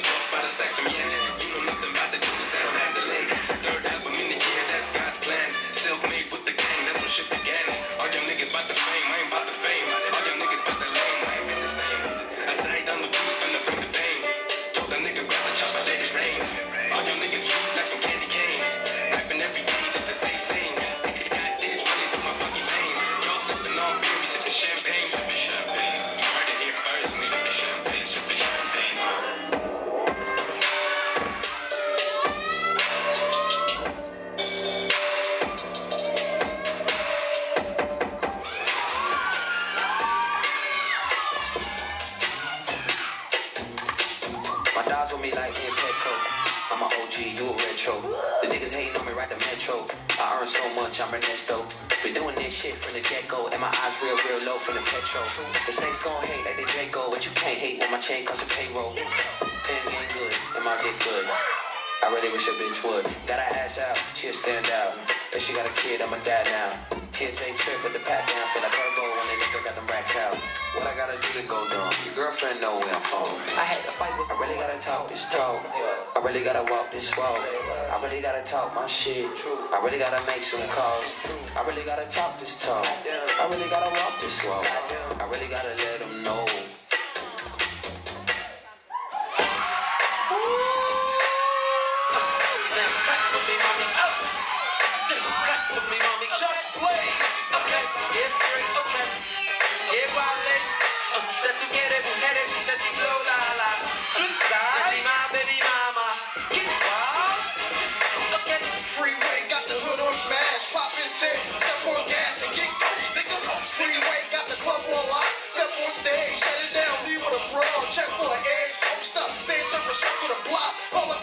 lost by the stacks from yen. You know nothing about the dudes that I'm handling. Third album in the year, that's God's plan. Self-made with the gang, that's when shit began. All y'all niggas bout the fame, I ain't bout the fame. All y'all niggas bout the lame, I ain't been the same. I side on the booth, finna bring the pain. Told that nigga grab the chopper, let it rain. All y'all niggas sweet like some candy cane. Rapping every day just to stay sane. Nigga got this running through my fucking veins. Y'all sipping on beer, we sipping champagne. Sipping champagne, you heard it here first. We sipping champagne, sipping champagne. My dogs with me like in Petco. I'm a OG, you a retro. The niggas hating on me right the metro. I earn so much, I'm Ernesto. Been doing this shit from the get-go, and my eyes real low from the petrol. The snakes gon' hate like they Draco, but you can't hate when my chain costs a payroll. Pen game good, and my dick good. I really wish a bitch would. Got her ass out, she'll stand out. If she got a kid, I'ma die now. TSA trip with the pat down, feel like Turbo when the nigga got them racks out. What I gotta do to go dumb? Your girlfriend know where I'm from. I had to fight with. I really gotta talk this talk. I really gotta walk this walk. I really gotta talk my shit. I really gotta make some calls. I really gotta talk this talk. I really gotta walk this walk. I really gotta let them know. Freeway got the hood on smash, pop in 10, step on gas and get close, nigga. Freeway got the club on lock, step on stage, shut it down, leave with a brawl, check for an edge, post up, fans up, circle the block, all